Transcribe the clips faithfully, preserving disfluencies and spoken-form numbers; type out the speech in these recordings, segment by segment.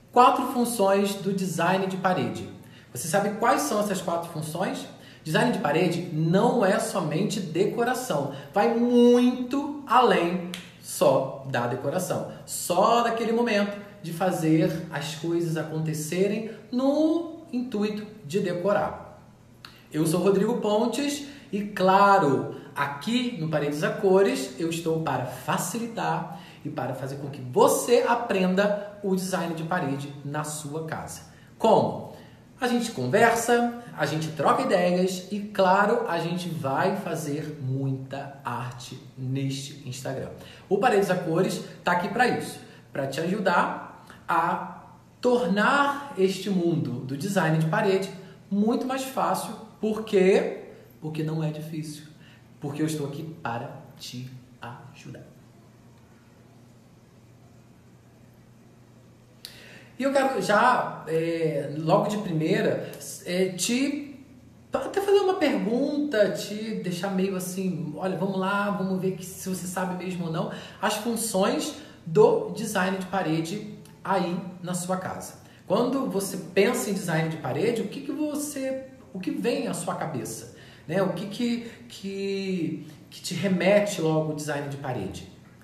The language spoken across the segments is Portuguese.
Quatro funções do design de parede. Você sabe quais são essas quatro funções? Design de parede não é somente decoração, vai muito além só da decoração, só daquele momento de fazer as coisas acontecerem no intuito de decorar. Eu sou Rodrigo Pontes e, claro, aqui no Paredes a Cores eu estou para facilitar e para fazer com que você aprenda o design de parede na sua casa. Como? A gente conversa, a gente troca ideias e, claro, a gente vai fazer muita arte neste Instagram. O Paredes a Cores está aqui para isso, para te ajudar a tornar este mundo do design de parede muito mais fácil. Por quê? Porque não é difícil. Porque eu estou aqui para te ajudar. E eu quero já, é, logo de primeira, é, te até fazer uma pergunta, te deixar meio assim, olha, vamos lá, vamos ver que, se você sabe mesmo ou não, as funções do design de parede aí na sua casa. Quando você pensa em design de parede, o que, que você, o que vem à sua cabeça? Né? O que, que, que, que te remete logo ao design de parede?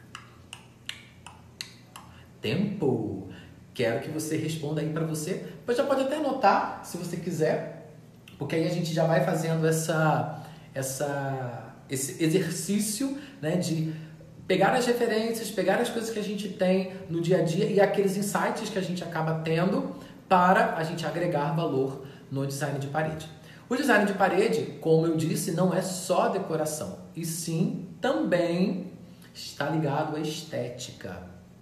Tempo. Quero que você responda aí para você. Mas já pode até anotar, se você quiser, porque aí a gente já vai fazendo essa, essa, esse exercício, né, de pegar as referências, pegar as coisas que a gente tem no dia a dia e aqueles insights que a gente acaba tendo para a gente agregar valor no design de parede. O design de parede, como eu disse, não é só decoração, e sim também está ligado à estética.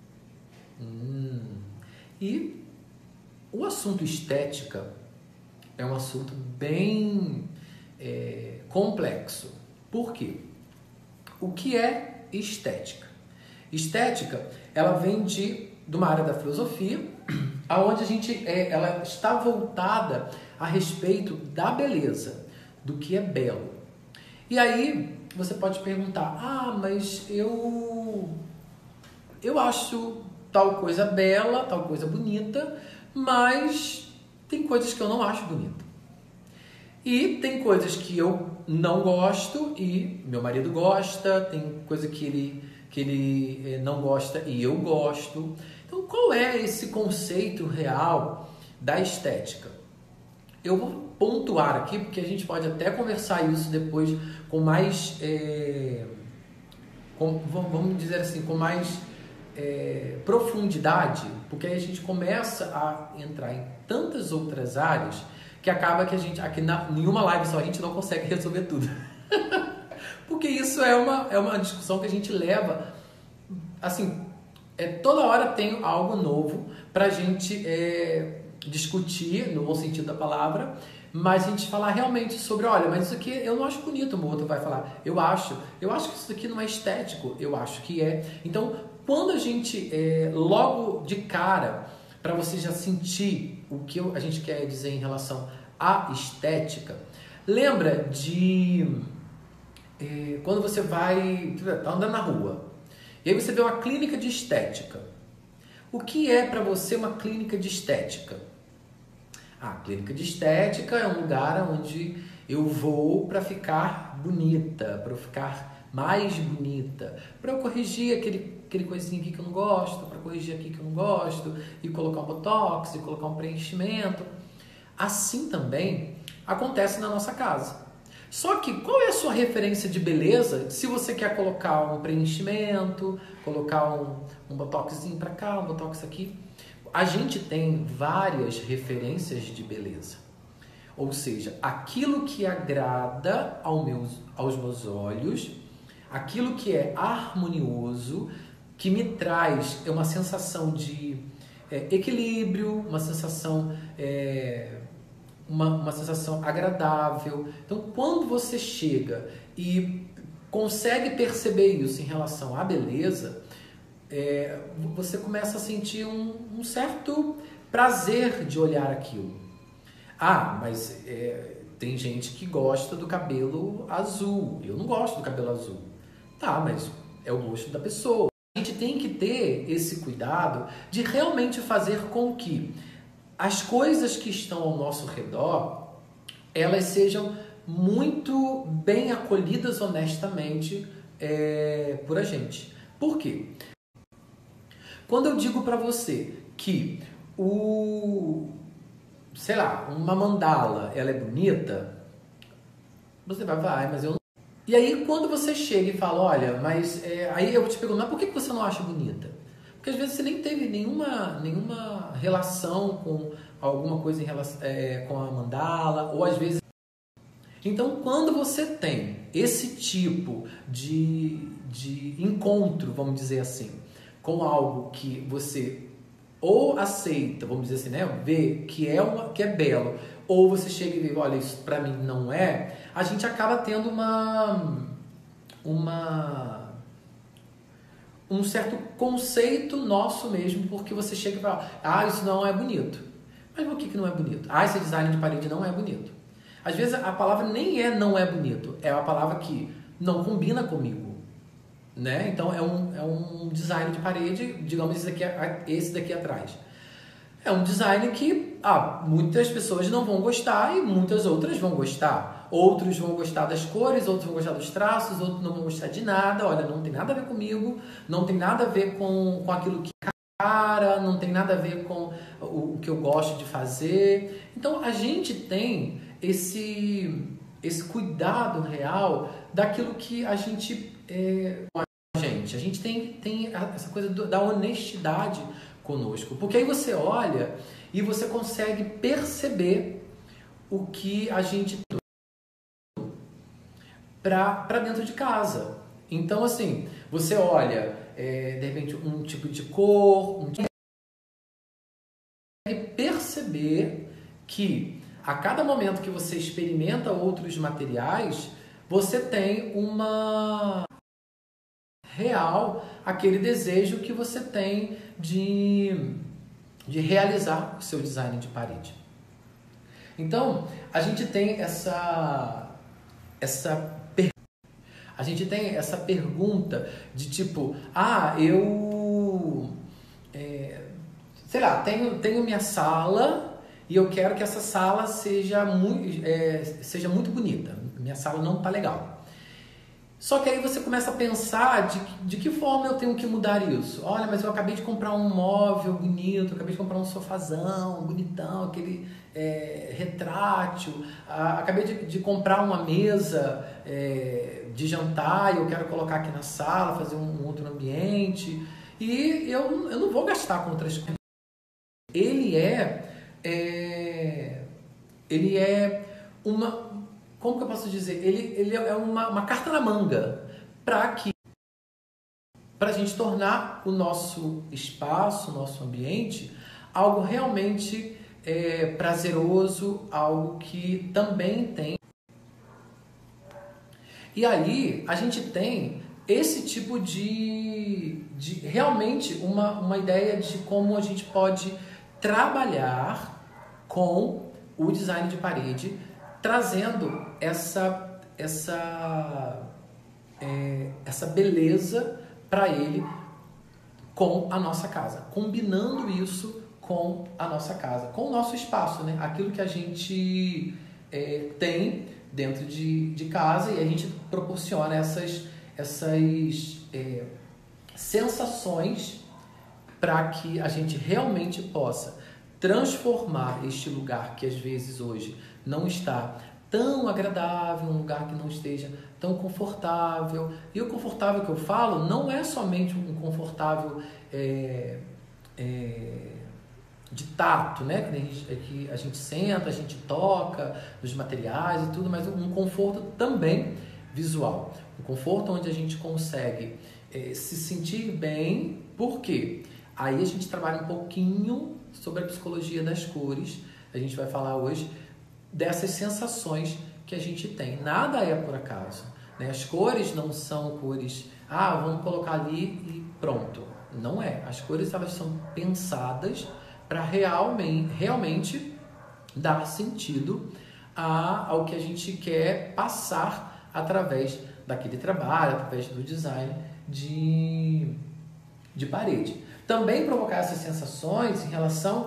Hum... E o assunto estética é um assunto bem é, complexo. Por quê? O que é estética? Estética, ela vem de, de uma área da filosofia, onde a gente, é, ela está voltada a respeito da beleza, do que é belo. E aí você pode perguntar, ah, mas eu, eu acho tal coisa bela, tal coisa bonita, mas tem coisas que eu não acho bonita. E tem coisas que eu não gosto e meu marido gosta, tem coisa que ele, que ele não gosta e eu gosto. Então, qual é esse conceito real da estética? Eu vou pontuar aqui, porque a gente pode até conversar isso depois com mais, é, com, vamos dizer assim, com mais É, profundidade, porque aí a gente começa a entrar em tantas outras áreas que acaba que a gente, aqui na, em uma live só, a gente não consegue resolver tudo. Porque isso é uma, é uma discussão que a gente leva, assim, é, toda hora tem algo novo pra gente é, discutir, no bom sentido da palavra, mas a gente falar realmente sobre, olha, mas isso aqui eu não acho bonito, o outro vai falar, eu acho, eu acho que isso aqui não é estético, eu acho que é. Então, quando a gente, é, logo de cara, para você já sentir o que a gente quer dizer em relação à estética, lembra de é, quando você vai, tá andando na rua, e aí você vê uma clínica de estética. O que é para você uma clínica de estética? Ah, clínica de estética é um lugar onde eu vou para ficar bonita, para eu ficar mais bonita, para eu corrigir aquele, aquele coisinho aqui que eu não gosto, para corrigir aqui que eu não gosto, e colocar um botox, e colocar um preenchimento. Assim também acontece na nossa casa. Só que qual é a sua referência de beleza se você quer colocar um preenchimento, colocar um, um botoxzinho para cá, um botox aqui? A gente tem várias referências de beleza. Ou seja, aquilo que agrada ao meus, aos meus olhos, aquilo que é harmonioso, que me traz uma sensação de é, equilíbrio, uma sensação, é, uma, uma sensação agradável. Então, quando você chega e consegue perceber isso em relação à beleza, é, você começa a sentir um, um certo prazer de olhar aquilo. Ah, mas é, tem gente que gosta do cabelo azul. Eu não gosto do cabelo azul. Tá, mas é o gosto da pessoa. A gente tem que ter esse cuidado de realmente fazer com que as coisas que estão ao nosso redor, elas sejam muito bem acolhidas honestamente é, por a gente. Por quê? Quando eu digo para você que o, sei lá, uma mandala, ela é bonita, você vai falar, mas eu não. E aí quando você chega e fala, olha, mas é, aí eu te pergunto, mas por que você não acha bonita? Porque às vezes você nem teve nenhuma, nenhuma relação com alguma coisa em relação, é, com a mandala, ou às vezes. Então, quando você tem esse tipo de, de encontro, vamos dizer assim, com algo que você ou aceita, vamos dizer assim, né, vê que é, uma, que é belo, ou você chega e vê, olha, isso pra mim não é, a gente acaba tendo uma, uma, um certo conceito nosso mesmo, porque você chega e fala, ah, isso não é bonito. Mas por que, que não é bonito? Ah, esse design de parede não é bonito. Às vezes a palavra nem é não é bonito, é uma palavra que não combina comigo, né? Então é um, é um design de parede, digamos esse daqui, esse daqui atrás. É um design que ah, muitas pessoas não vão gostar e muitas outras vão gostar. Outros vão gostar das cores, outros vão gostar dos traços, outros não vão gostar de nada. Olha, não tem nada a ver comigo, não tem nada a ver com, com aquilo que cara, não tem nada a ver com o, o que eu gosto de fazer. Então a gente tem esse, esse cuidado real daquilo que a gente é, a gente, a gente tem, tem essa coisa do, da honestidade conosco, porque aí você olha e você consegue perceber o que a gente tem para dentro de casa. Então assim, você olha é, de repente um tipo de cor, um tipo de perceber que a cada momento que você experimenta outros materiais, você tem uma real, aquele desejo que você tem de, de realizar o seu design de parede. Então, a gente tem essa, essa, a gente tem essa pergunta de tipo, ah, eu, é, sei lá, tenho, tenho minha sala e eu quero que essa sala seja muito, é, seja muito bonita. Minha sala não está legal. Só que aí você começa a pensar de, de que forma eu tenho que mudar isso. Olha, mas eu acabei de comprar um móvel bonito, eu acabei de comprar um sofazão bonitão, aquele é, retrátil, ah, acabei de, de comprar uma mesa é, de jantar e eu quero colocar aqui na sala, fazer um, um outro ambiente. E eu, eu não vou gastar com outras coisas. Ele é... É, ele é uma, como que eu posso dizer? Ele, ele é uma, uma carta na manga para que, para a gente tornar o nosso espaço, o nosso ambiente, algo realmente é, prazeroso, algo que também tem. E aí a gente tem esse tipo de, de realmente uma, uma ideia de como a gente pode trabalhar com o design de parede, trazendo essa, essa, é, essa beleza para ele com a nossa casa, combinando isso com a nossa casa, com o nosso espaço, né? Aquilo que a gente é, tem dentro de, de casa e a gente proporciona essas, essas é, sensações para que a gente realmente possa transformar este lugar que às vezes hoje não está tão agradável, um lugar que não esteja tão confortável. E o confortável que eu falo não é somente um confortável é, é, de tato, né? Que a, gente, que a gente senta, a gente toca nos materiais e tudo, mas um conforto também visual. Um conforto onde a gente consegue é, se sentir bem. Por quê? Aí a gente trabalha um pouquinho sobre a psicologia das cores. A gente vai falar hoje dessas sensações que a gente tem. Nada é por acaso, né? As cores não são cores, ah, vamos colocar ali e pronto. Não é. As cores, elas são pensadas para realmente, realmente dar sentido a, ao que a gente quer passar através daquele trabalho, através do design de de parede. Também provocar essas sensações em relação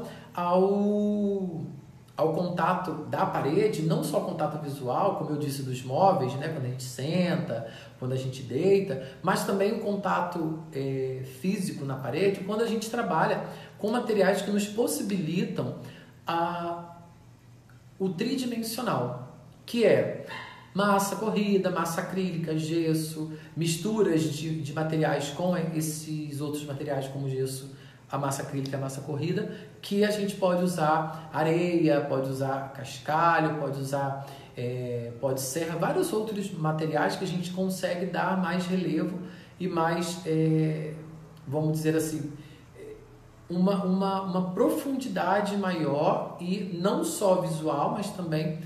ao, ao contato da parede, não só contato visual, como eu disse, dos móveis, né? Quando a gente senta, quando a gente deita, mas também o contato é, físico na parede, quando a gente trabalha com materiais que nos possibilitam a, o tridimensional, que é massa corrida, massa acrílica, gesso, misturas de, de materiais com esses outros materiais como gesso, a massa acrílica e a massa corrida, que a gente pode usar areia, pode usar cascalho, pode usar, é, pode ser vários outros materiais que a gente consegue dar mais relevo e mais, é, vamos dizer assim, uma, uma, uma profundidade maior e não só visual, mas também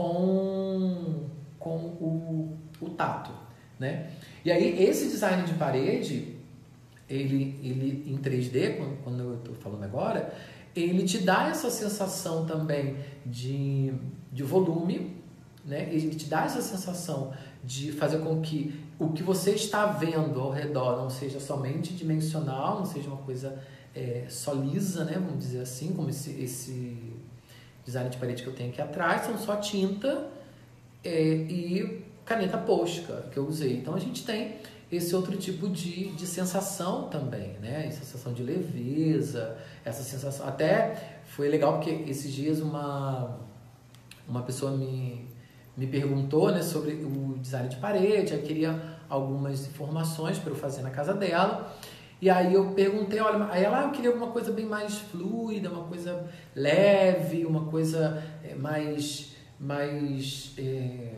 com, com o, o tato, né? E aí esse design de parede, ele, ele em três D, quando, quando eu estou falando agora, ele te dá essa sensação também de, de volume, né? Ele te dá essa sensação de fazer com que o que você está vendo ao redor não seja somente dimensional, não seja uma coisa é, só lisa, né? Vamos dizer assim, como esse, esse design de parede que eu tenho aqui atrás, são só tinta é, e caneta Posca que eu usei. Então a gente tem esse outro tipo de, de sensação também, né? Essa sensação de leveza, essa sensação... Até foi legal porque esses dias uma, uma pessoa me, me perguntou, né, sobre o design de parede, eu queria algumas informações para eu fazer na casa dela. E aí eu perguntei, olha, aí ela, ah, eu queria alguma coisa bem mais fluida, uma coisa leve, uma coisa mais... mais é,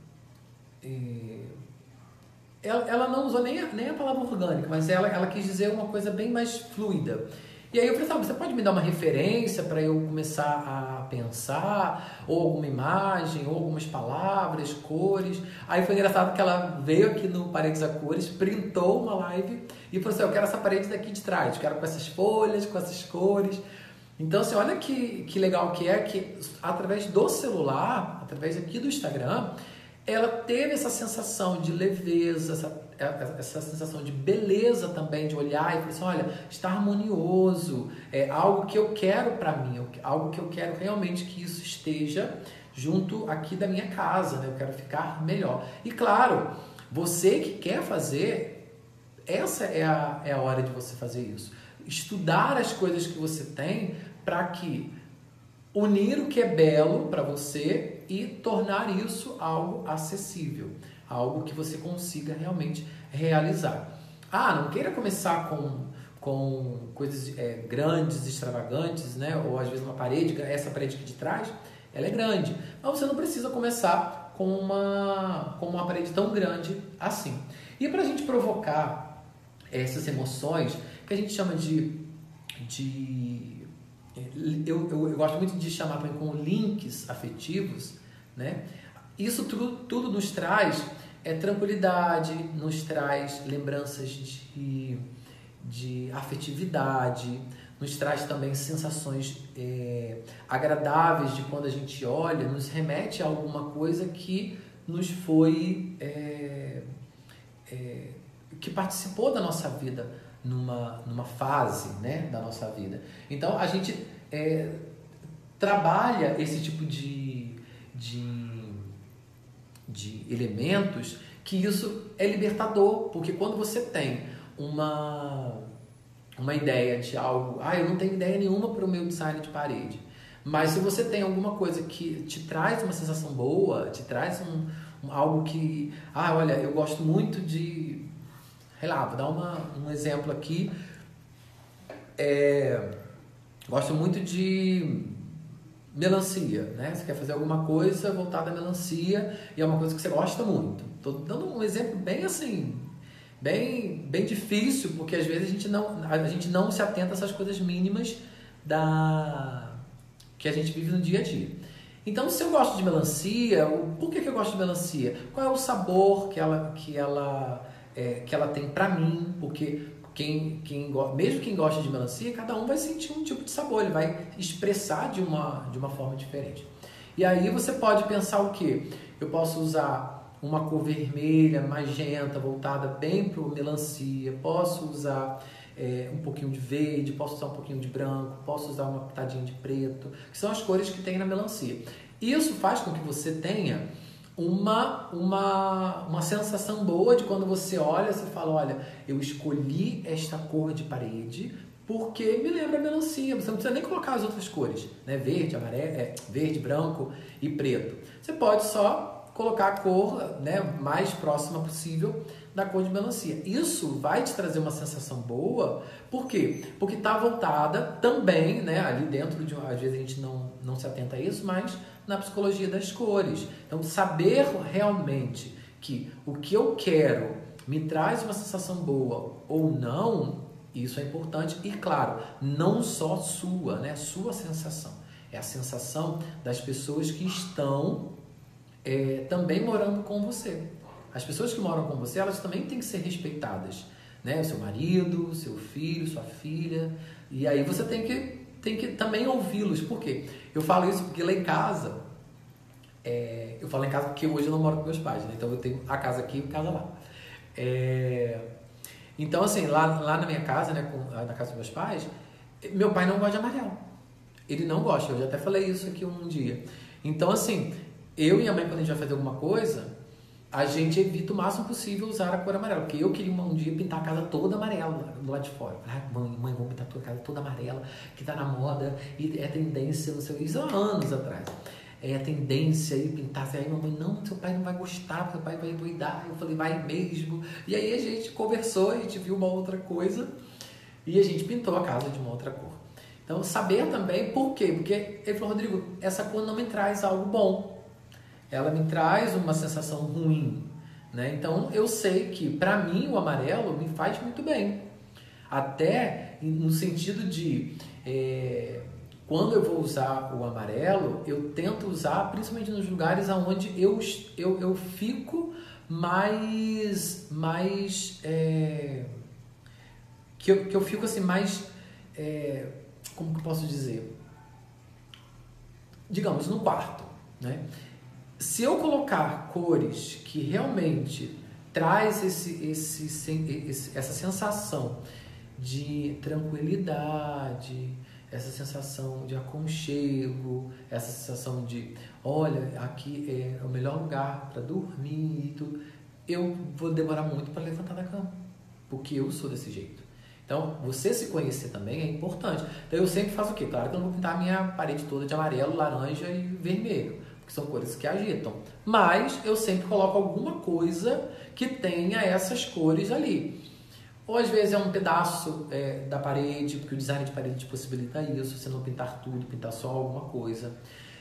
é, ela, ela não usou nem a, nem a palavra orgânica, mas ela, ela quis dizer uma coisa bem mais fluida. E aí eu falei, sabe, você pode me dar uma referência para eu começar a pensar, ou alguma imagem, ou algumas palavras, cores. Aí foi engraçado que ela veio aqui no Paredes a Cores, printou uma live e falou assim, eu quero essa parede daqui de trás, quero com essas folhas, com essas cores. Então, assim, olha que, que legal que é que através do celular, através aqui do Instagram, ela teve essa sensação de leveza, essa, essa sensação de beleza também, de olhar e falar assim, olha, está harmonioso, é algo que eu quero para mim, algo que eu quero realmente que isso esteja junto aqui da minha casa, né? Eu quero ficar melhor. E claro, você que quer fazer, essa é a, é a hora de você fazer isso. Estudar as coisas que você tem para que unir o que é belo para você e tornar isso algo acessível, algo que você consiga realmente realizar. Ah, não queira começar com, com coisas é, grandes, extravagantes, né? Ou às vezes uma parede, essa parede aqui de trás, ela é grande, mas você não precisa começar com uma, com uma parede tão grande assim. E para a gente provocar essas emoções, que a gente chama de... de Eu, eu, eu gosto muito de chamar também com links afetivos, né? Isso tudo, tudo nos traz é, tranquilidade, nos traz lembranças de, de afetividade, nos traz também sensações é, agradáveis de quando a gente olha, nos remete a alguma coisa que nos foi... É, é, que participou da nossa vida numa, numa fase, né, da nossa vida. Então, a gente é, trabalha esse tipo de, de, de elementos que isso é libertador, porque quando você tem uma, uma ideia de algo, ah, eu não tenho ideia nenhuma para o meu design de parede, mas se você tem alguma coisa que te traz uma sensação boa, te traz um, um, algo que, ah, olha, eu gosto muito de... Sei lá, vou dar uma, um exemplo aqui. É, gosto muito de melancia, né? Você quer fazer alguma coisa voltada à melancia e é uma coisa que você gosta muito. Estou dando um exemplo bem assim, bem, bem difícil, porque às vezes a gente, não, a gente não se atenta a essas coisas mínimas da, que a gente vive no dia a dia. Então, se eu gosto de melancia, por que, que eu gosto de melancia? Qual é o sabor que ela... Que ela É, que ela tem pra mim, porque quem, quem, mesmo quem gosta de melancia, cada um vai sentir um tipo de sabor, ele vai expressar de uma, de uma forma diferente. E aí você pode pensar o quê? Eu posso usar uma cor vermelha, magenta, voltada bem para melancia, posso usar é, um pouquinho de verde, posso usar um pouquinho de branco, posso usar uma pitadinha de preto, que são as cores que tem na melancia. Isso faz com que você tenha uma, uma, uma sensação boa de quando você olha, você fala, olha, eu escolhi esta cor de parede porque me lembra melancia. Você não precisa nem colocar as outras cores, né? Verde, amarelo, é, verde, branco e preto. Você pode só colocar a cor, né, mais próxima possível da cor de melancia. Isso vai te trazer uma sensação boa. Por quê? Porque está voltada também, né, ali dentro de uma, às vezes a gente não, não se atenta a isso, mas na psicologia das cores. Então, saber realmente que o que eu quero me traz uma sensação boa ou não, isso é importante. E, claro, não só sua, né, sua sensação. É a sensação das pessoas que estão é, também morando com você. As pessoas que moram com você, elas também têm que ser respeitadas, né? O seu marido, o seu filho, sua filha. E aí você tem que, tem que também ouvi-los. Por quê? Eu falo isso porque lá em casa, é, eu falo em casa porque hoje eu não moro com meus pais, né? Então eu tenho a casa aqui e a casa lá. É, então, assim, lá, lá na minha casa, né, com, na casa dos meus pais, meu pai não gosta de amarelo. Ele não gosta, eu já até falei isso aqui um dia. Então, assim, eu e a mãe, quando a gente vai fazer alguma coisa, a gente evita o máximo possível usar a cor amarela. Porque eu queria um dia pintar a casa toda amarela do lado de fora. Ah, mãe, mãe, vamos pintar a tua casa toda amarela, que tá na moda, e é tendência, não sei o que. Isso há anos atrás. É a tendência aí pintar. Aí, mamãe, não, seu pai não vai gostar, seu pai vai doidar. Eu falei, vai mesmo. E aí a gente conversou, a gente viu uma outra coisa, e a gente pintou a casa de uma outra cor. Então, saber também por quê? Porque ele falou, Rodrigo, essa cor não me traz algo bom. Ela me traz uma sensação ruim, né? Então, eu sei que, para mim, o amarelo me faz muito bem. Até no sentido de, é, quando eu vou usar o amarelo, eu tento usar principalmente nos lugares onde eu, eu, eu fico mais... mais é, que, eu, que eu fico assim mais... É, como que eu posso dizer? Digamos, no quarto, né? Se eu colocar cores que realmente traz esse, esse, esse, essa sensação de tranquilidade, essa sensação de aconchego, essa sensação de, olha, aqui é o melhor lugar para dormir e tudo, eu vou demorar muito para levantar da cama, porque eu sou desse jeito. Então, você se conhecer também é importante. Então, eu sempre faço o quê? Claro que eu não vou pintar a minha parede toda de amarelo, laranja e vermelho, que são cores que agitam. Mas eu sempre coloco alguma coisa que tenha essas cores ali. Ou às vezes é um pedaço é, da parede, porque o design de parede possibilita isso, você não pintar tudo, pintar só alguma coisa.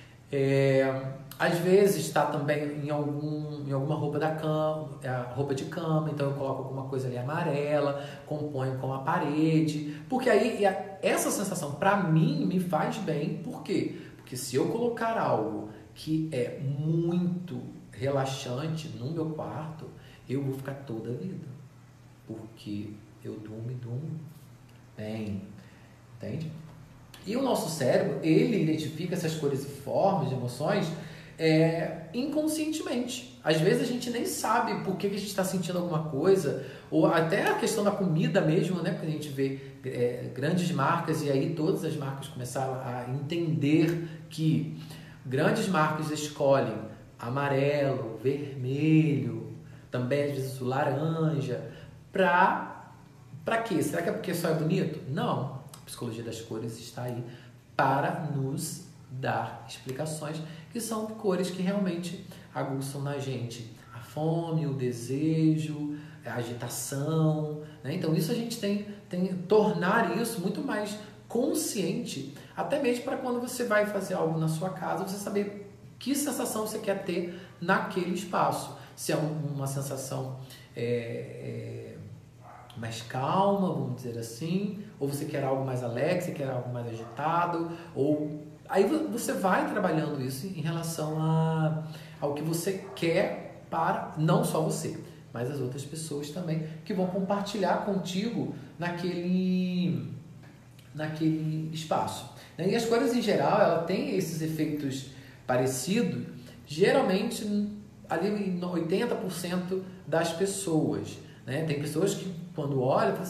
É, às vezes está também em, algum, em alguma roupa da cama, roupa de cama, então eu coloco alguma coisa ali amarela, componho com a parede, porque aí essa sensação para mim me faz bem. Por quê? Porque se eu colocar algo que é muito relaxante no meu quarto, eu vou ficar toda a vida, porque eu durmo e durmo bem, entende? E o nosso cérebro, ele identifica essas cores e formas de emoções é, inconscientemente. Às vezes a gente nem sabe por que, que a gente está sentindo alguma coisa, ou até a questão da comida mesmo, né? Porque a gente vê é, grandes marcas, e aí todas as marcas começaram a entender que grandes marcas escolhem amarelo, vermelho, também às vezes o laranja, para para quê? Será que é porque só é bonito? Não. A psicologia das cores está aí para nos dar explicações, que são cores que realmente aguçam na gente a fome, o desejo, a agitação, né? Então isso a gente tem, tem tornar isso muito mais consciente, até mesmo para quando você vai fazer algo na sua casa, você saber que sensação você quer ter naquele espaço. Se é uma sensação é, é, mais calma, vamos dizer assim, ou você quer algo mais alegre, você quer algo mais agitado, ou aí você vai trabalhando isso em relação a, ao que você quer para, não só você, mas as outras pessoas também, que vão compartilhar contigo naquele, naquele espaço. E as cores em geral, ela tem esses efeitos parecidos, geralmente ali em oitenta por cento das pessoas, né? Tem pessoas que quando olham, falam assim, ah,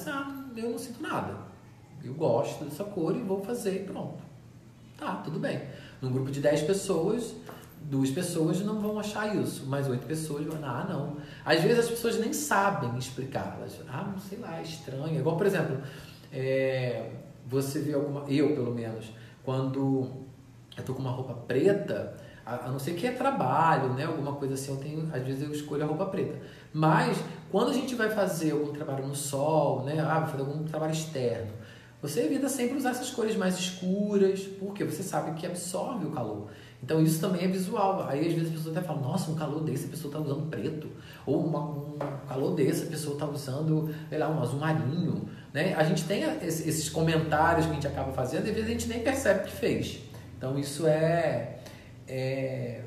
eu não sinto nada. Eu gosto dessa cor e vou fazer e pronto. Tá, tudo bem. Num grupo de dez pessoas, duas pessoas não vão achar isso, mas oito pessoas vão, ah, não. Às vezes as pessoas nem sabem explicar. Elas, ah, não sei lá, é estranho. Igual, por exemplo, é, você vê alguma... Eu, pelo menos, quando eu tô com uma roupa preta, a, a não ser que é trabalho, né? Alguma coisa assim, eu tenho, às vezes eu escolho a roupa preta. Mas, quando a gente vai fazer algum trabalho no sol, né? Ah, vai fazer algum trabalho externo, você evita sempre usar essas cores mais escuras, porque você sabe que absorve o calor. Então isso também é visual. Aí às vezes a pessoa até fala, nossa, um calor desse a pessoa está usando preto. Ou uma, um calor desse a pessoa está usando, sei lá, um azul marinho. Né? A gente tem esses comentários que a gente acaba fazendo e às vezes a gente nem percebe que fez. Então isso é... é...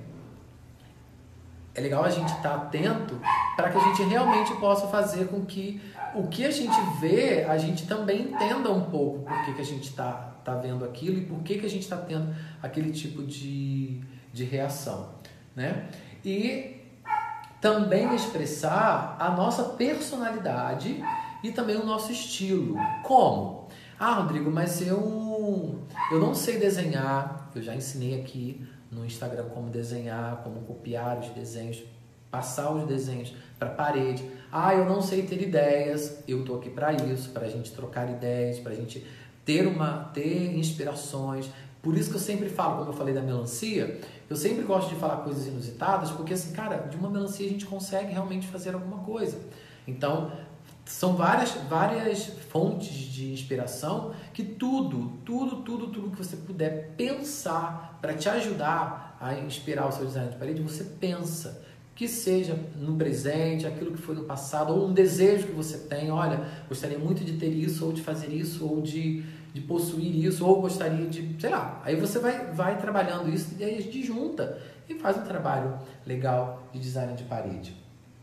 É legal a gente estar atento para que a gente realmente possa fazer com que o que a gente vê, a gente também entenda um pouco por que, que a gente está tá vendo aquilo e por que, que a gente está tendo aquele tipo de, de reação. Né? E também expressar a nossa personalidade e também o nosso estilo. Como? Ah, Rodrigo, mas eu, eu não sei desenhar, eu já ensinei aqui no Instagram como desenhar, como copiar os desenhos, passar os desenhos para a parede. Ah, eu não sei ter ideias, eu estou aqui para isso, para a gente trocar ideias, para a gente ter, uma, ter inspirações. Por isso que eu sempre falo, como eu falei da melancia, eu sempre gosto de falar coisas inusitadas, porque assim, cara, de uma melancia a gente consegue realmente fazer alguma coisa. Então, são várias, várias fontes de inspiração que tudo, tudo, tudo, tudo que você puder pensar para te ajudar a inspirar o seu design de parede, você pensa. Que seja no presente, aquilo que foi no passado, ou um desejo que você tem, olha, gostaria muito de ter isso, ou de fazer isso, ou de, de possuir isso, ou gostaria de, sei lá. Aí você vai, vai trabalhando isso e aí a gente junta e faz um trabalho legal de design de parede.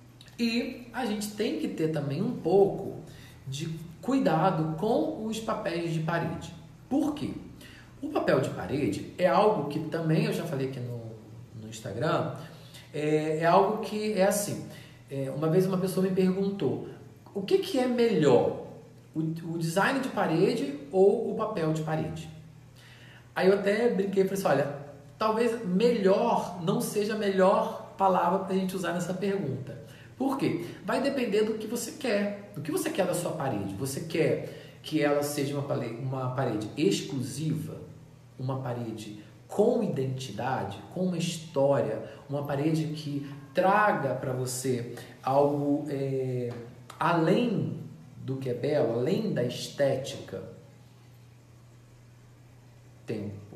E a gente tem que ter também um pouco de cuidado com os papéis de parede. Por quê? O papel de parede é algo que também, eu já falei aqui no, no Instagram, é, é algo que é assim. É, uma vez uma pessoa me perguntou, o que, que é melhor? O, o design de parede ou o papel de parede? Aí eu até brinquei e falei assim, olha, talvez melhor não seja a melhor palavra para a gente usar nessa pergunta. Por quê? Vai depender do que você quer. Do que você quer da sua parede. Você quer que ela seja uma parede, uma parede exclusiva? Uma parede com identidade? Com uma história? Uma parede que traga para você algo é, além do que é belo? Além da estética? Tempo.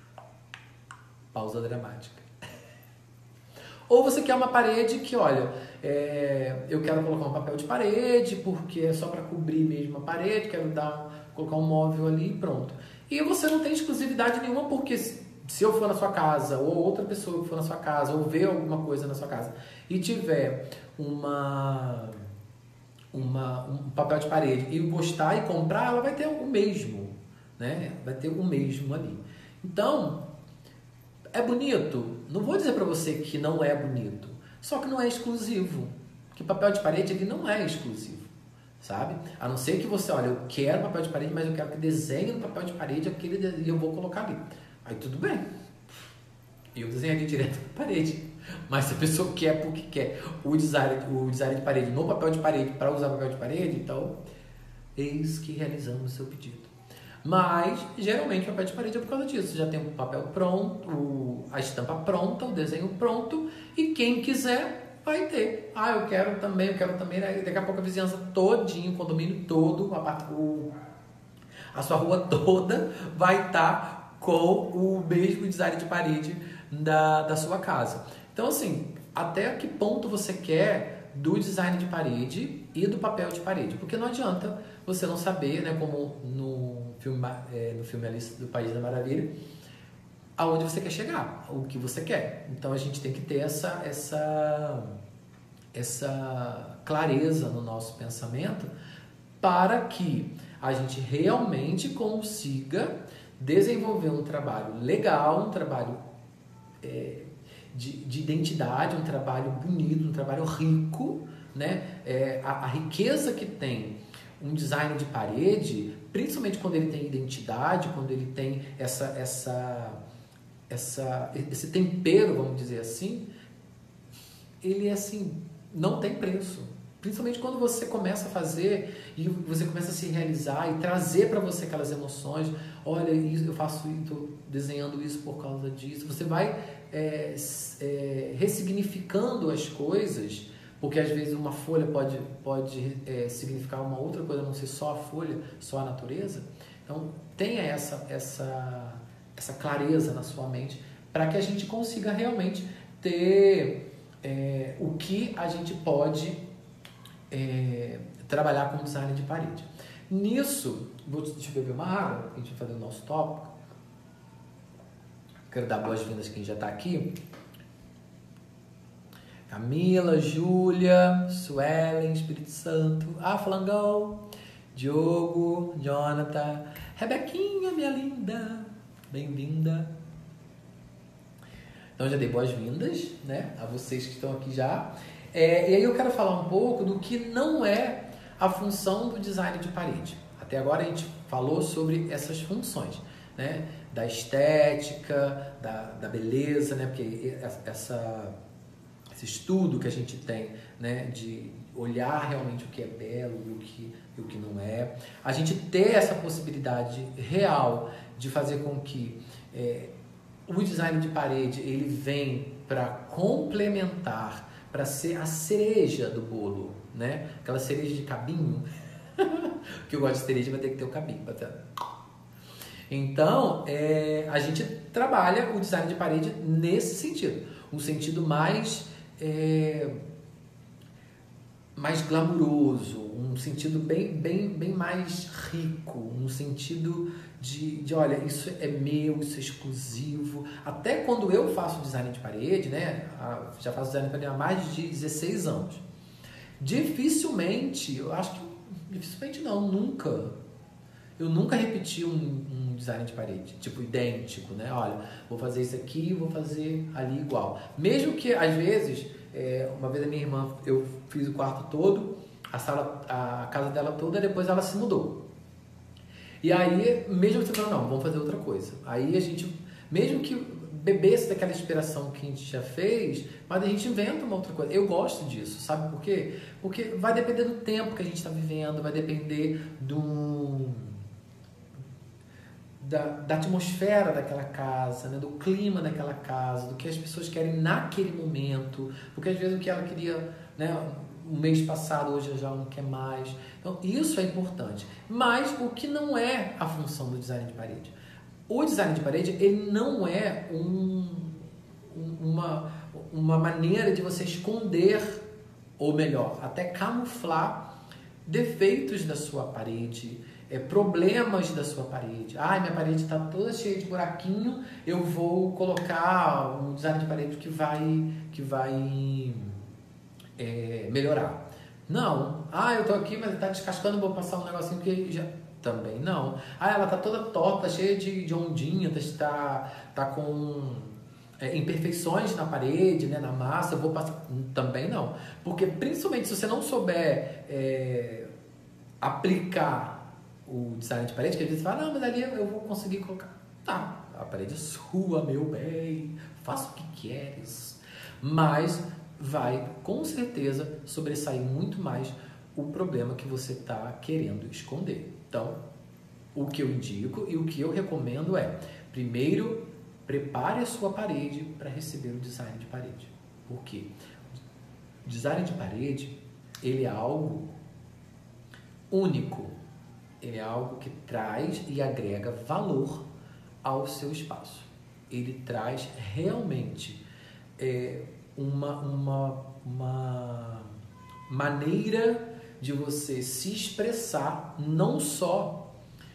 Pausa dramática. Ou você quer uma parede que, olha, é, eu quero colocar um papel de parede, porque é só para cobrir mesmo a parede, quero dar um, colocar um móvel ali e pronto. E você não tem exclusividade nenhuma, porque se, se eu for na sua casa, ou outra pessoa que for na sua casa, ou ver alguma coisa na sua casa, e tiver uma, uma, um papel de parede, e gostar e comprar, ela vai ter o mesmo, né? Vai ter o mesmo ali. Então, é bonito? Não vou dizer para você que não é bonito, só que não é exclusivo. Que papel de parede ele não é exclusivo, sabe? A não ser que você, olha, eu quero papel de parede, mas eu quero que desenhe no papel de parede aquele e eu vou colocar ali. Aí tudo bem. Eu desenharia direto na parede. Mas se a pessoa quer porque quer o design, o design de parede no papel de parede para usar papel de parede, então eis que realizamos o seu pedido. Mas, geralmente, o papel de parede é por causa disso. Você já tem o papel pronto, a estampa pronta, o desenho pronto, e quem quiser vai ter. Ah, eu quero também, eu quero também. Né? Daqui a pouco a vizinhança todinho, o condomínio todo, a, o, a sua rua toda vai estar com o mesmo design de parede da, da sua casa. Então, assim, até que ponto você quer do design de parede e do papel de parede? Porque não adianta você não saber, né, como no filme, é, no filme Alice do País da Maravilha, aonde você quer chegar, o que você quer. Então a gente tem que ter essa, essa, essa clareza no nosso pensamento para que a gente realmente consiga desenvolver um trabalho legal, um trabalho é, de, de identidade, um trabalho bonito, um trabalho rico, né? É, a, a riqueza que tem um design de parede, principalmente quando ele tem identidade, quando ele tem essa, essa, essa, esse tempero, vamos dizer assim, ele assim, não tem preço. Principalmente quando você começa a fazer e você começa a se realizar e trazer para você aquelas emoções. Olha, eu faço, estou desenhando isso por causa disso. Você vai é, é, ressignificando as coisas, porque às vezes uma folha pode, pode é, significar uma outra coisa, não ser só a folha, só a natureza. Então, tenha essa, essa, essa clareza na sua mente para que a gente consiga realmente ter é, o que a gente pode É, trabalhar com design de parede. Nisso, vou, deixa eu beber uma água, a gente vai fazer o nosso tópico. Quero dar boas-vindas a quem já está aqui. Camila, Júlia, Suelen, Espírito Santo, ah, Flangão, Diogo, Jonathan, Rebequinha, minha linda, bem-vinda. Então já dei boas-vindas, né, a vocês que estão aqui já. É, e aí eu quero falar um pouco do que não é a função do design de parede. Até agora a gente falou sobre essas funções, né? Da estética, da, da beleza, né? Porque essa, esse estudo que a gente tem, né? De olhar realmente o que é belo e o que, e o que não é. A gente ter essa possibilidade real de fazer com que é, o design de parede ele vem para complementar, para ser a cereja do bolo, né? Aquela cereja de cabinho. Que eu gosto de cereja, vai ter que ter o cabinho. Ter... Então, é, a gente trabalha o design de parede nesse sentido. Um sentido mais, é, mais glamuroso, um sentido bem, bem, bem mais rico, um sentido de, de, olha, isso é meu, isso é exclusivo. Até quando eu faço design de parede, né, já faço design de parede há mais de dezesseis anos, dificilmente, eu acho que, dificilmente não, nunca, eu nunca repeti um, um design de parede, tipo, idêntico, né, olha, vou fazer isso aqui, vou fazer ali igual. Mesmo que, às vezes, é, uma vez a minha irmã, eu fiz o quarto todo, a sala, a casa dela toda, depois ela se mudou. E aí, mesmo que você fala, não, vamos fazer outra coisa. Aí a gente, mesmo que bebesse daquela inspiração que a gente já fez, mas a gente inventa uma outra coisa. Eu gosto disso, sabe por quê? Porque vai depender do tempo que a gente está vivendo, vai depender do, da, da atmosfera daquela casa, né? Do clima daquela casa, do que as pessoas querem naquele momento. Porque às vezes o que ela queria, né? O mês passado, hoje já não quer mais. Então, isso é importante. Mas o que não é a função do design de parede? O design de parede, ele não é um, uma, uma maneira de você esconder, ou melhor, até camuflar defeitos da sua parede, é, problemas da sua parede. Ah, minha parede está toda cheia de buraquinho, eu vou colocar um design de parede que vai... Que vai É, melhorar. Não. Ah, eu tô aqui, mas tá descascando, vou passar um negocinho que já... Também não. Ah, ela tá toda torta, cheia de, de ondinhas, tá, tá com é, imperfeições na parede, né, na massa, eu vou passar... Também não. Porque, principalmente, se você não souber é, aplicar o design de parede, que às vezes você fala, não, mas ali eu vou conseguir colocar... Tá, a parede é sua, meu bem, faça o que queres. Mas... vai, com certeza, sobressair muito mais o problema que você está querendo esconder. Então, o que eu indico e o que eu recomendo é, primeiro, prepare a sua parede para receber o design de parede. Por quê? O design de parede, ele é algo único. Ele é algo que traz e agrega valor ao seu espaço. Ele traz realmente... É, Uma, uma, uma maneira de você se expressar não só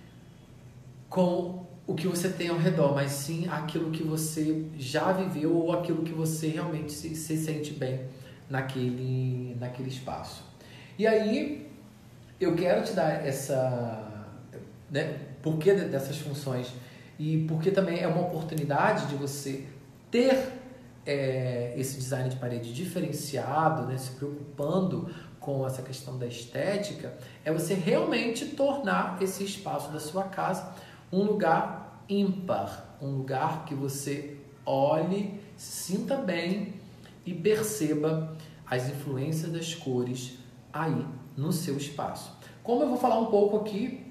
com o que você tem ao redor, mas sim aquilo que você já viveu ou aquilo que você realmente se, se sente bem naquele, naquele espaço. E aí, eu quero te dar essa... né, por que dessas funções? E porque também é uma oportunidade de você ter é, esse design de parede diferenciado, né, se preocupando com essa questão da estética, é você realmente tornar esse espaço da sua casa um lugar ímpar, um lugar que você olhe, sinta bem e perceba as influências das cores aí no seu espaço. Como eu vou falar um pouco aqui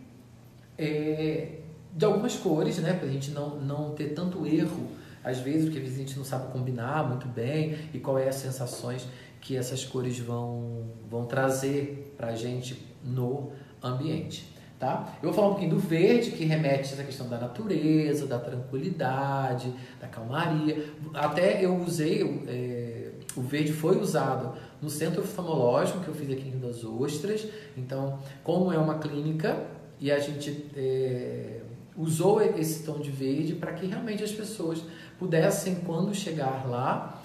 é, de algumas cores, né, para a gente não, não ter tanto erro, às vezes, porque às vezes a gente não sabe combinar muito bem e qual é as sensações que essas cores vão, vão trazer para a gente no ambiente. Tá? Eu vou falar um pouquinho do verde, que remete a essa questão da natureza, da tranquilidade, da calmaria. Até eu usei, é, o verde foi usado no centro oftalmológico que eu fiz aqui em Rio das Ostras. Então, como é uma clínica e a gente é, usou esse tom de verde para que realmente as pessoas pudessem, quando chegar lá,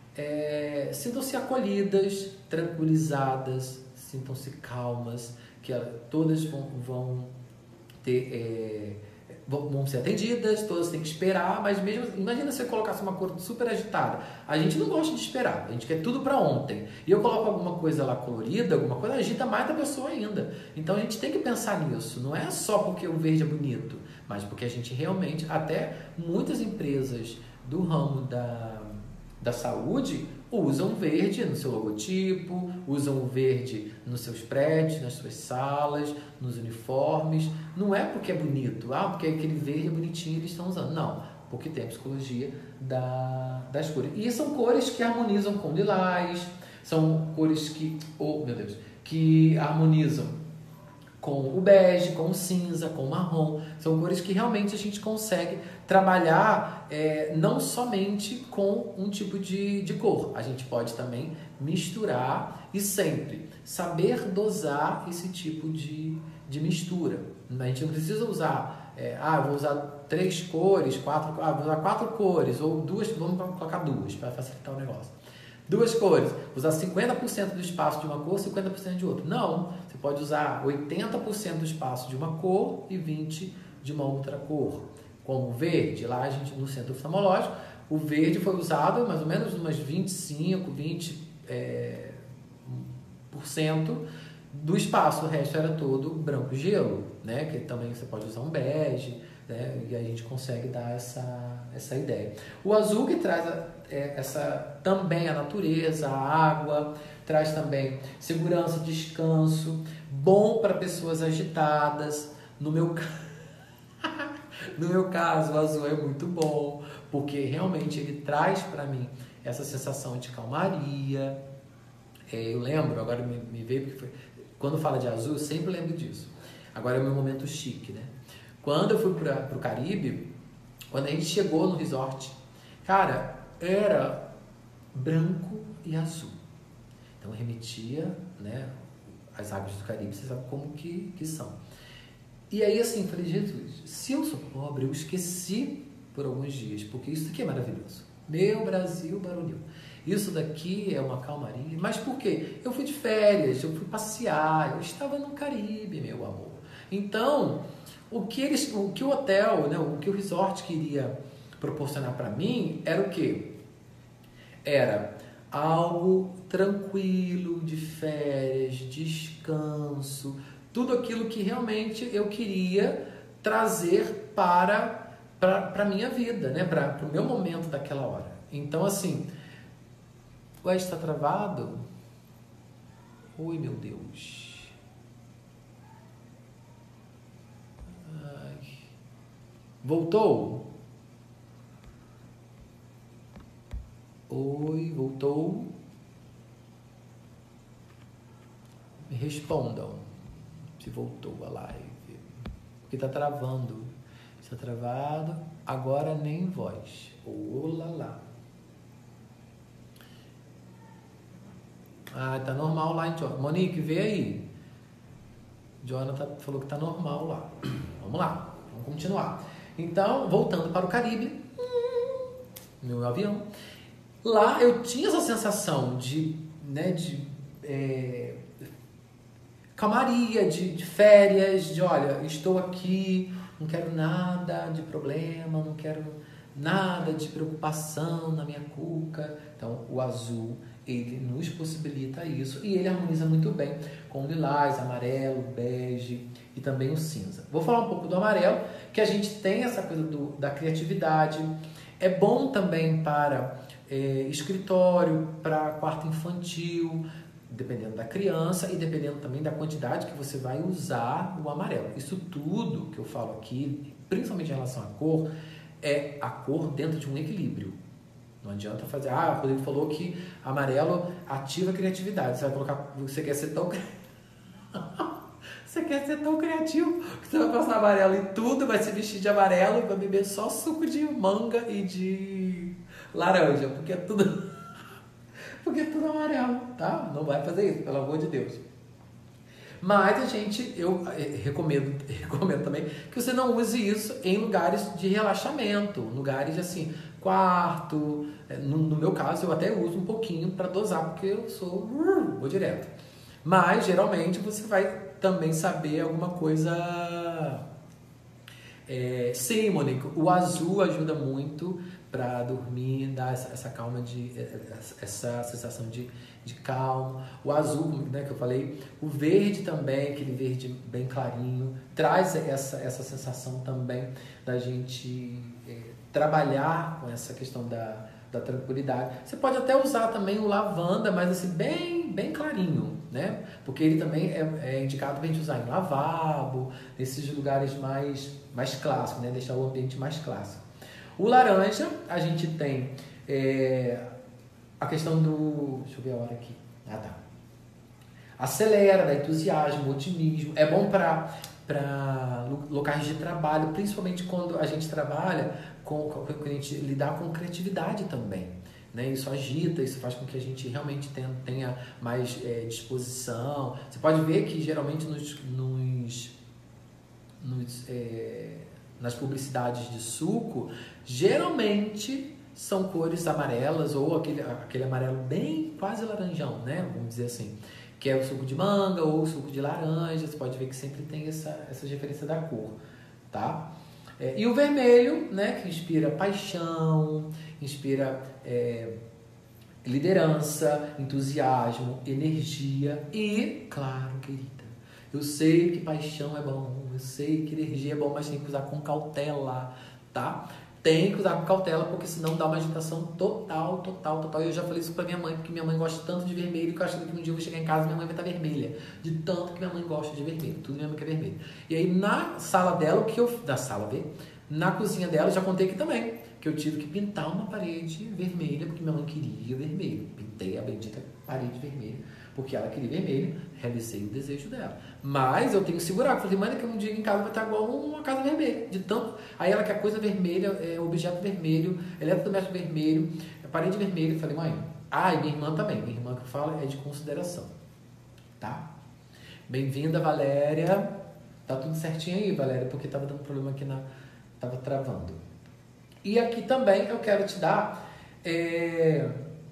é, sintam-se acolhidas, tranquilizadas, sintam-se calmas, que ela, todas vão, vão ter é, vão, vão ser atendidas, todas têm que esperar, mas mesmo, imagina se eu colocasse uma cor super agitada, a gente não gosta de esperar, a gente quer tudo para ontem, e eu coloco alguma coisa lá colorida, alguma coisa, agita mais da pessoa ainda, então a gente tem que pensar nisso, não é só porque o verde é bonito, mas porque a gente realmente, até muitas empresas do ramo da, da saúde usam verde no seu logotipo, usam o verde nos seus prédios, nas suas salas, nos uniformes. Não é porque é bonito, ah, porque aquele verde é bonitinho eles estão usando. Não, porque tem a psicologia da, das cores. E são cores que harmonizam com lilás, são cores que, oh meu Deus, que harmonizam com o bege, com o cinza, com o marrom. São cores que realmente a gente consegue trabalhar é, não somente com um tipo de, de cor. A gente pode também misturar e sempre saber dosar esse tipo de, de mistura. A gente não precisa usar, é, ah, vou usar três cores, quatro, ah, vou usar quatro cores, ou duas, vamos colocar duas para facilitar o negócio. Duas cores, usar cinquenta por cento do espaço de uma cor, cinquenta por cento de outra. Não, você pode usar oitenta por cento do espaço de uma cor e vinte por cento de uma outra cor. Como o verde, lá a gente, no centro oftalmológico, o verde foi usado mais ou menos umas vinte e cinco, vinte é, por cento do espaço, o resto era todo branco gelo, né? Que também você pode usar um bege, né? E a gente consegue dar essa, essa ideia. O azul que traz a, é, essa, também a natureza, a água, traz também segurança, descanso, bom para pessoas agitadas. No meu, no meu caso, o azul é muito bom, porque realmente ele traz para mim essa sensação de calmaria. É, eu lembro, agora me, me veio, porque foi, quando fala de azul, eu sempre lembro disso. Agora é o meu momento chique, né? Quando eu fui para o Caribe, quando a gente chegou no resort, cara, era branco e azul. Então remetia, né, as águas do Caribe, você sabe como que, que são. E aí assim, falei, Jesus, se eu sou pobre, eu esqueci por alguns dias, porque isso aqui é maravilhoso. Meu Brasil baronil. Isso daqui é uma calmaria. Mas por quê? Eu fui de férias, eu fui passear, eu estava no Caribe, meu amor. Então, o que, eles, o, que o hotel, né, o que o resort queria proporcionar para mim era o quê? Era algo tranquilo, de férias, descanso, tudo aquilo que realmente eu queria trazer para para a minha vida, né? Para o meu momento daquela hora. Então, assim, ué, está travado? Oi, meu Deus. Ai. Voltou? Oi, voltou? Me respondam se voltou a live. Porque está travando. Está travado. Agora nem voz. Olá lá. Ah, tá normal lá, então. Monique, vê aí. Jonathan falou que tá normal lá. Vamos lá, vamos continuar. Então, voltando para o Caribe, meu avião. Lá eu tinha essa sensação de, né, de é, calmaria, de, de férias, de olha, estou aqui, não quero nada de problema, não quero nada de preocupação na minha cuca. Então, o azul, ele nos possibilita isso e ele harmoniza muito bem com o lilás, amarelo, bege e também o cinza. Vou falar um pouco do amarelo, que a gente tem essa coisa do, da criatividade. É bom também para é, escritório, para quarto infantil, dependendo da criança e dependendo também da quantidade que você vai usar o amarelo. Isso tudo que eu falo aqui, principalmente em relação à cor, é a cor dentro de um equilíbrio. Não adianta fazer, ah, o Rodrigo falou que amarelo ativa a criatividade. Você vai colocar, você quer ser tão você quer ser tão criativo que você vai passar amarelo em tudo, vai se vestir de amarelo e vai beber só suco de manga e de laranja, porque é tudo porque é tudo amarelo, tá? Não vai fazer isso, pelo amor de Deus. Mas a gente, eu recomendo, recomendo também que você não use isso em lugares de relaxamento, lugares assim, quarto. No, no meu caso, eu até uso um pouquinho para dosar, porque eu sou, uh, vou direto. Mas geralmente você vai também saber alguma coisa. É, sim, Mônica, o azul ajuda muito para dormir, dar essa, essa calma, de, essa sensação de, de calma. O azul, né, que eu falei, o verde também, aquele verde bem clarinho, traz essa, essa sensação também da gente é, trabalhar com essa questão da, da tranquilidade. Você pode até usar também o lavanda, mas assim, bem, bem clarinho, né? Porque ele também é, é indicado para a gente usar em lavabo, nesses lugares mais, mais clássicos, né? Deixar o ambiente mais clássico. O laranja, a gente tem é, a questão do... Deixa eu ver a hora aqui. Ah, tá. Acelera, dá entusiasmo, otimismo. É bom para para locais de trabalho, principalmente quando a gente trabalha, com, com, a gente lidar com criatividade também. Né? Isso agita, isso faz com que a gente realmente tenha, tenha mais é, disposição. Você pode ver que geralmente nos... nos, nos é, nas publicidades de suco, geralmente são cores amarelas ou aquele, aquele amarelo bem quase laranjão, né? Vamos dizer assim, que é o suco de manga ou o suco de laranja. Você pode ver que sempre tem essa, essa diferença da cor, tá? É, e o vermelho, né? Que inspira paixão, inspira é, liderança, entusiasmo, energia e, claro, querida, eu sei que paixão é bom, eu sei que energia é bom, mas tem que usar com cautela, tá? Tem que usar com cautela, porque senão dá uma agitação total, total, total. E eu já falei isso pra minha mãe, porque minha mãe gosta tanto de vermelho, que eu acho que um dia eu vou chegar em casa e minha mãe vai estar vermelha. De tanto que minha mãe gosta de vermelho, tudo minha mãe quer vermelho. E aí na sala dela, o que eu... Na sala B, na cozinha dela, eu já contei aqui também, que eu tive que pintar uma parede vermelha, porque minha mãe queria vermelho. Pintei a bendita parede vermelha, porque ela queria vermelho, realizei o desejo dela. Mas eu tenho que segurar, eu falei, mãe, daqui um dia em casa vai estar igual uma casa vermelha, de tanto... Aí ela quer coisa vermelha, é, objeto vermelho, eletrodoméstico vermelho, parede vermelha. Eu falei, mãe, ah, e minha irmã também, minha irmã que eu falo é de consideração, tá? Bem-vinda, Valéria. Tá tudo certinho aí, Valéria, porque tava dando problema aqui na... Tava travando. E aqui também eu quero te dar... É...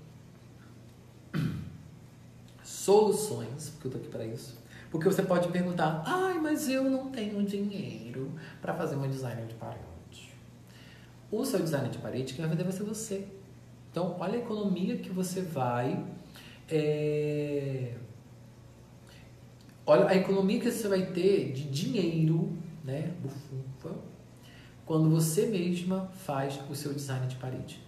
soluções, porque eu tô aqui para isso. Porque você pode perguntar, ai, mas eu não tenho dinheiro para fazer meu design de parede. O seu design de parede, quem vai vender vai ser você. Então, olha a economia que você vai... É... Olha a economia que você vai ter de dinheiro, né, bufunfa, quando você mesma faz o seu design de parede.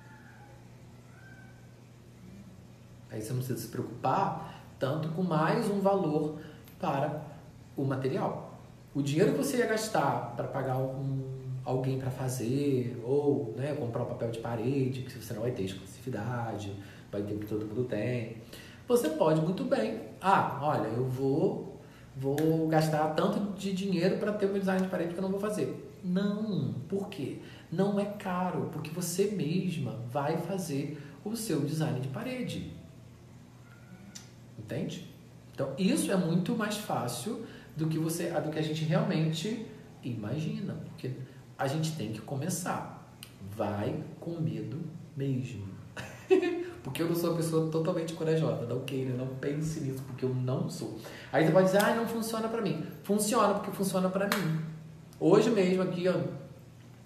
Aí você não precisa se preocupar tanto com mais um valor para o material. O dinheiro que você ia gastar para pagar um, alguém para fazer, ou né, comprar um papel de parede, que você não vai ter exclusividade, vai ter o que todo mundo tem, você pode muito bem, ah, olha, eu vou, vou gastar tanto de dinheiro para ter o meu design de parede que eu não vou fazer. Não, por quê? Não é caro, porque você mesma vai fazer o seu design de parede. Entende? Então, isso é muito mais fácil do que, você, do que a gente realmente imagina. Porque a gente tem que começar. Vai com medo mesmo. Porque eu não sou uma pessoa totalmente corajosa. Não queira, não pense nisso, porque eu não sou. Aí você pode dizer, ah, não funciona pra mim. Funciona, porque funciona pra mim. Hoje mesmo aqui, ó,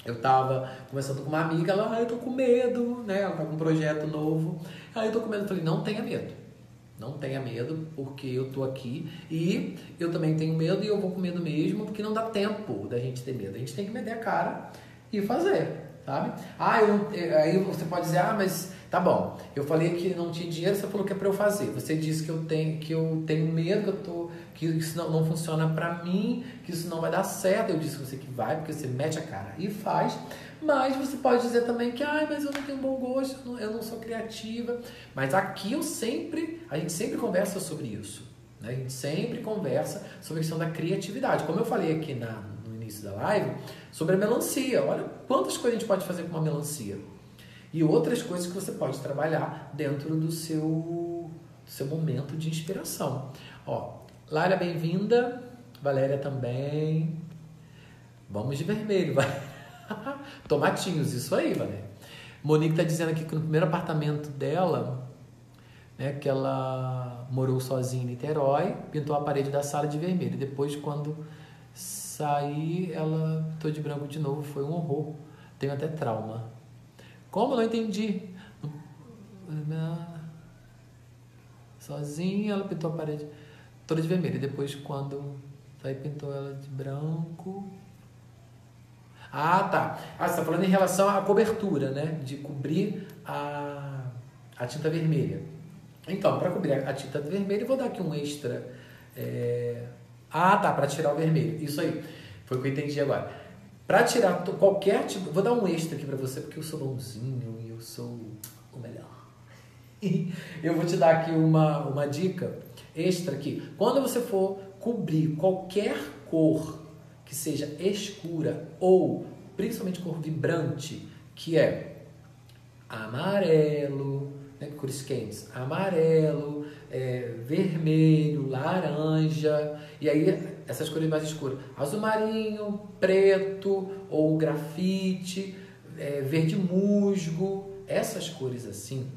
Eu tava conversando com uma amiga, ela, ah, eu tô com medo, né? Ela tá com um projeto novo. Aí eu tô com medo. Eu falei, não tenha medo. Não tenha medo, porque eu tô aqui e eu também tenho medo e eu vou com medo mesmo, porque não dá tempo da gente ter medo. A gente tem que meter a cara e fazer, sabe? Ah, eu, aí você pode dizer, ah, mas tá bom, eu falei que não tinha dinheiro, você falou que é pra eu fazer. Você disse que eu tenho, que eu tenho medo, que eu tô, que isso não, não funciona pra mim, que isso não vai dar certo. Eu disse que você que vai, porque você mete a cara e faz. Mas você pode dizer também que, ai, mas eu não tenho bom gosto, eu não, eu não sou criativa. Mas aqui eu sempre, a gente sempre conversa sobre isso, né? A gente sempre conversa sobre a questão da criatividade. Como eu falei aqui na, no início da live, sobre a melancia. Olha quantas coisas a gente pode fazer com uma melancia. E outras coisas que você pode trabalhar dentro do seu, do seu momento de inspiração. Ó, Lara, bem-vinda. Valéria também. Vamos de vermelho, vai. Tomatinhos, isso aí, Valéria. Monique tá dizendo aqui que no primeiro apartamento dela, né, que ela morou sozinha em Niterói, pintou a parede da sala de vermelho. E depois, quando saí, ela pintou de branco de novo. Foi um horror. Tenho até trauma. Como? Não entendi. Sozinha, ela pintou a parede toda de vermelho. E depois, quando saí, pintou ela de branco. Ah, tá. Ah, você tá falando em relação à cobertura, né? De cobrir a, a tinta vermelha. Então, para cobrir a tinta vermelha, eu vou dar aqui um extra. É... Ah, tá. Para tirar o vermelho. Isso aí. Foi o que eu entendi agora. Para tirar qualquer tipo... Vou dar um extra aqui para você, porque eu sou bonzinho e eu sou o melhor. Eu vou te dar aqui uma, uma dica extra aqui. Quando você for cobrir qualquer cor que seja escura ou principalmente cor vibrante, que é amarelo, né, cores quentes, amarelo, é, vermelho, laranja, e aí essas cores mais escuras, azul marinho, preto ou grafite, é, verde musgo, essas cores assim,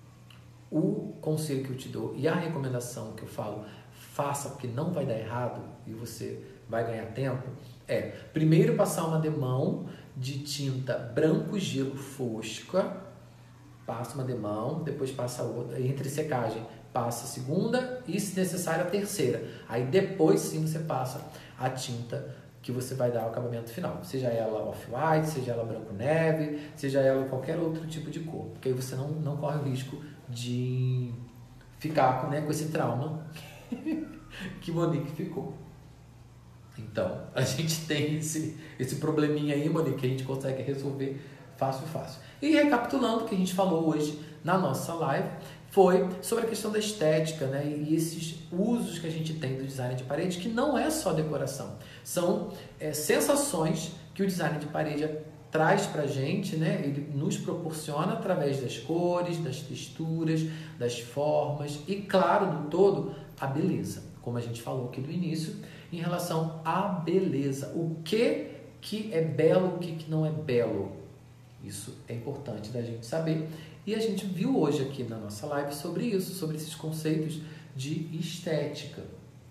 o conselho que eu te dou e a recomendação que eu falo, faça porque não vai dar errado e você vai ganhar tempo, é primeiro passar uma demão de tinta branco gelo fosca, passa uma demão, depois passa outra, entre secagem passa a segunda e, se necessário, a terceira. Aí depois sim você passa a tinta que você vai dar o acabamento final, seja ela off-white, seja ela branco neve, seja ela qualquer outro tipo de cor, porque aí você não, não corre o risco de ficar, né, com esse trauma que Monique ficou. Então, a gente tem esse, esse probleminha aí, Monique, que a gente consegue resolver fácil, fácil. E recapitulando o que a gente falou hoje na nossa live, foi sobre a questão da estética, né? E esses usos que a gente tem do design de parede, que não é só decoração, são é, sensações que o design de parede traz pra gente, né? Ele nos proporciona através das cores, das texturas, das formas e, claro, no todo, a beleza, como a gente falou aqui no início, em relação à beleza. O que, que é belo, o que, que não é belo. Isso é importante da gente saber. E a gente viu hoje aqui na nossa live sobre isso, sobre esses conceitos de estética.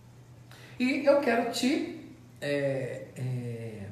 E eu quero te é, é,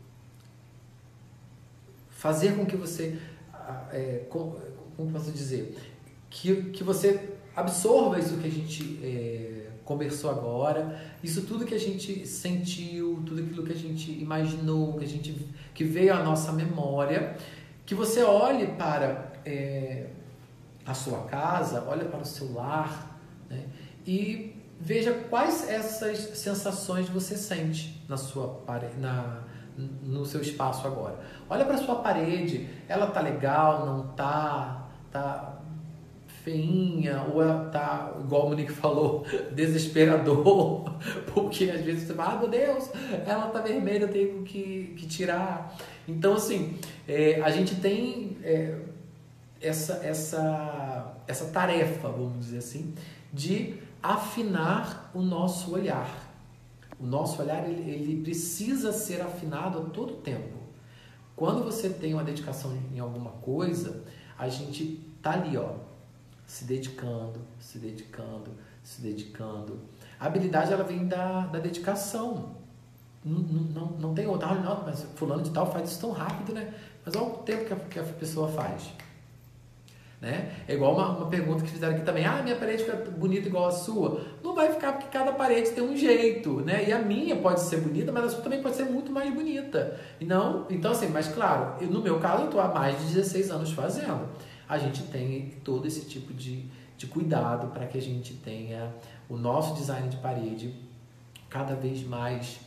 fazer com que você, é, como, como posso dizer, que, que você absorva isso que a gente é, conversou agora, isso tudo que a gente sentiu, tudo aquilo que a gente imaginou, que a gente que veio à nossa memória, que você olhe para é, a sua casa, olhe para o seu lar, né, e veja quais essas sensações você sente na sua na no seu espaço agora. Olha para a sua parede, ela tá legal, não tá, tá feinha, ou ela tá, igual o Monique falou, desesperador, porque às vezes você fala, ah, meu Deus, ela tá vermelha, eu tenho que, que tirar. Então, assim, é, a gente tem é, essa, essa, essa tarefa, vamos dizer assim, de afinar o nosso olhar. O nosso olhar, ele, ele precisa ser afinado a todo tempo. Quando você tem uma dedicação em alguma coisa, a gente tá ali, ó, se dedicando, se dedicando, se dedicando. A habilidade, ela vem da, da dedicação, não, não, não tem outra. Não, mas fulano de tal faz isso tão rápido, né? Mas olha o tempo que a, que a pessoa faz. Né? É igual uma, uma pergunta que fizeram aqui também. Ah, minha parede fica bonita igual a sua. Não vai ficar, porque cada parede tem um jeito, né? E a minha pode ser bonita, mas a sua também pode ser muito mais bonita. E não, então assim, mas claro, eu, no meu caso eu estou há mais de dezesseis anos fazendo. A gente tem todo esse tipo de, de cuidado para que a gente tenha o nosso design de parede cada vez mais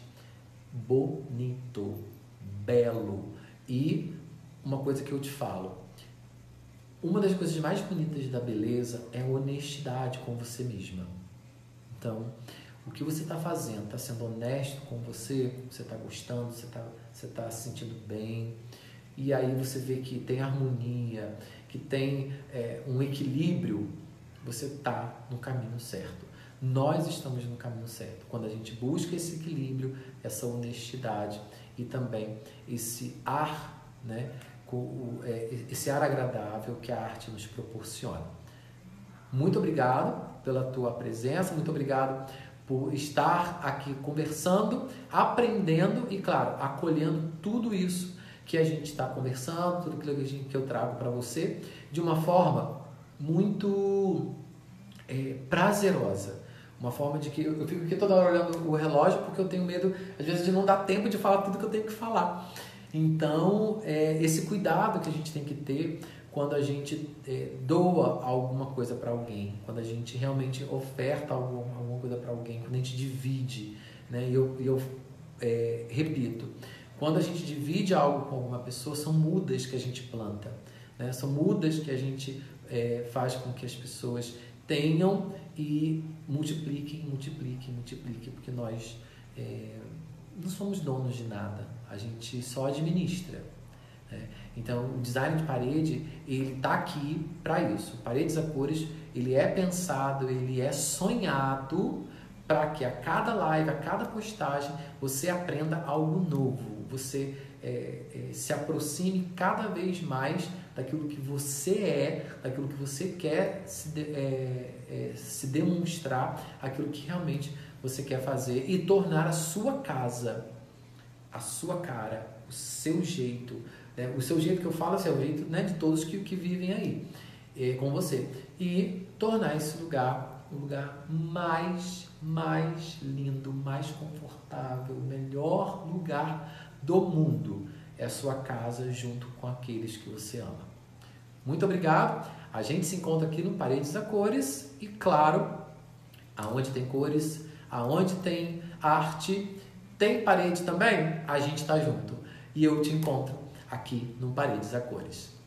bonito, belo. E uma coisa que eu te falo, uma das coisas mais bonitas da beleza é a honestidade com você mesma. Então, o que você está fazendo, está sendo honesto com você, você está gostando, você está você tá se sentindo bem, e aí você vê que tem harmonia, que tem é, um equilíbrio, você está no caminho certo. Nós estamos no caminho certo quando a gente busca esse equilíbrio, essa honestidade e também esse ar, né? Esse ar agradável que a arte nos proporciona. Muito obrigado pela tua presença, muito obrigado por estar aqui conversando, aprendendo e, claro, acolhendo tudo isso que a gente está conversando, tudo aquilo que eu trago para você, de uma forma muito é, prazerosa. Uma forma de que eu fico aqui toda hora olhando o relógio porque eu tenho medo, às vezes, de não dar tempo de falar tudo que eu tenho que falar. Então, é, esse cuidado que a gente tem que ter quando a gente é, doa alguma coisa para alguém, quando a gente realmente oferta alguma, alguma coisa para alguém, quando a gente divide, né? E eu, eu é, repito, quando a gente divide algo com alguma pessoa, são mudas que a gente planta, né? São mudas que a gente é, faz com que as pessoas tenham e multipliquem, multipliquem, multipliquem, porque nós é, não somos donos de nada. A gente só administra, né? Então, o design de parede, ele está aqui para isso. Paredes a Cores, ele é pensado, ele é sonhado para que a cada live, a cada postagem, você aprenda algo novo. Você é, é, se aproxime cada vez mais daquilo que você é, daquilo que você quer se, de, é, é, se demonstrar, aquilo que realmente você quer fazer e tornar a sua casa, a sua cara, o seu jeito, né? O seu jeito que eu falo assim, é o jeito, né, de todos que, que vivem aí é, com você, e tornar esse lugar um lugar mais, mais lindo, mais confortável, o melhor lugar do mundo é a sua casa junto com aqueles que você ama. Muito obrigado, a gente se encontra aqui no Paredes a Cores e, claro, aonde tem cores, aonde tem arte, tem parede também? A gente está junto. E eu te encontro aqui no Paredes a Cores.